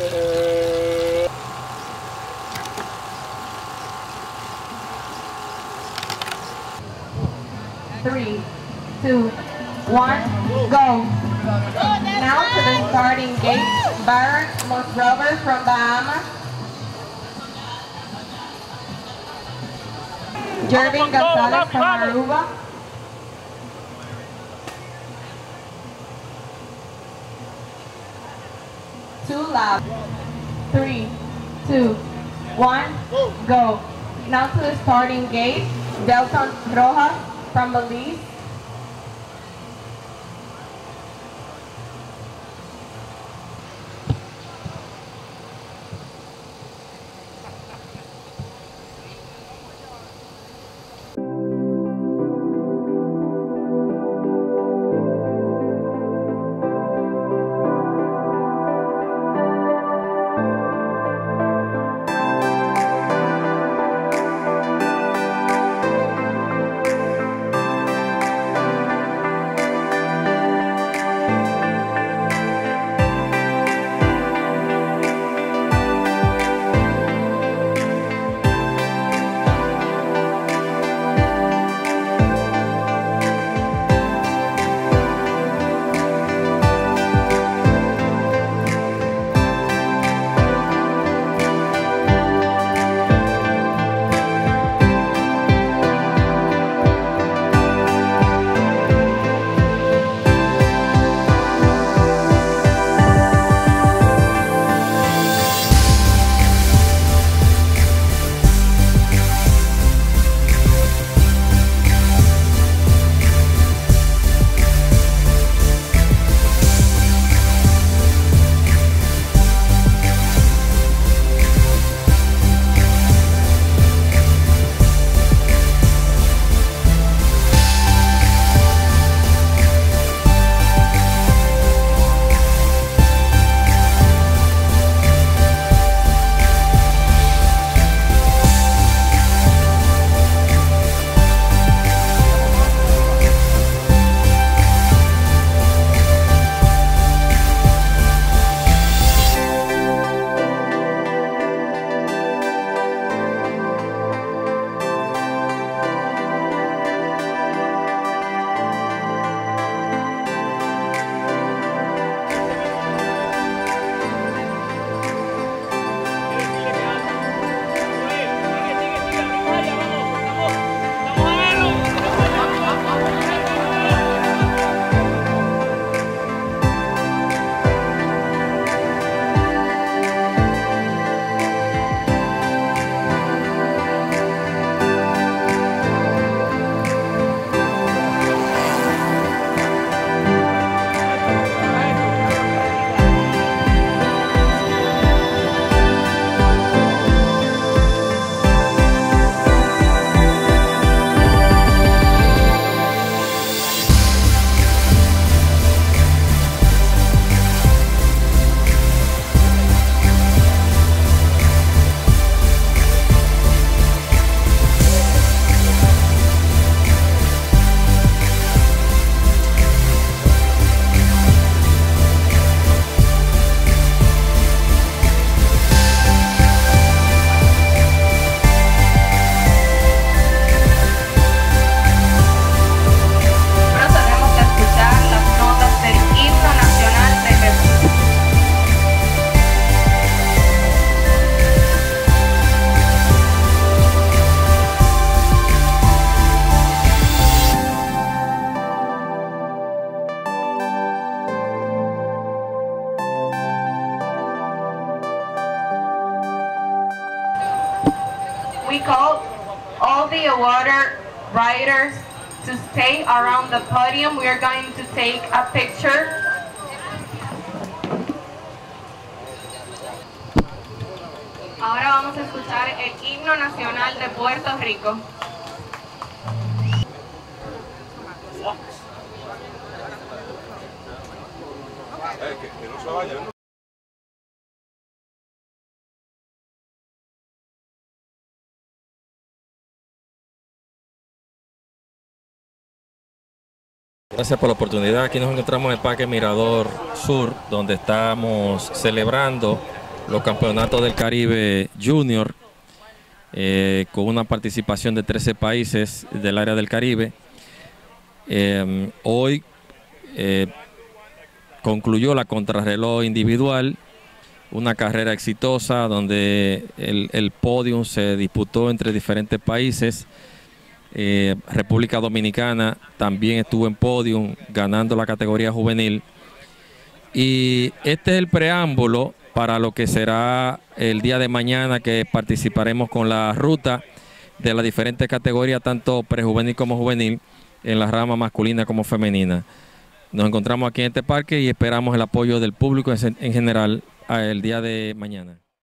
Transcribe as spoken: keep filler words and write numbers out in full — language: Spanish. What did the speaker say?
Three, two, one, go. Now to the starting gate, Byron Mosrover from Bahamas. Jervin Gonzalez from Aruba. Two laps. Three, two, one, go. Now to the starting gate, Delton Rojas from Belize. We call all the water riders to stay around the podium. We are going to take a picture. Ahora vamos a escuchar el himno nacional de Puerto Rico. Eh, que, que no se vaya, ¿no? Gracias por la oportunidad. Aquí nos encontramos en el Parque Mirador Sur, donde estamos celebrando los campeonatos del Caribe Junior, eh, con una participación de trece países del área del Caribe. Eh, hoy eh, concluyó la contrarreloj individual, una carrera exitosa donde el, el podium se disputó entre diferentes países. Eh, República Dominicana también estuvo en podium ganando la categoría juvenil, y este es el preámbulo para lo que será el día de mañana, que participaremos con la ruta de las diferentes categorías, tanto prejuvenil como juvenil, en la rama masculina como femenina. Nos encontramos aquí en este parque y esperamos el apoyo del público en general el día de mañana.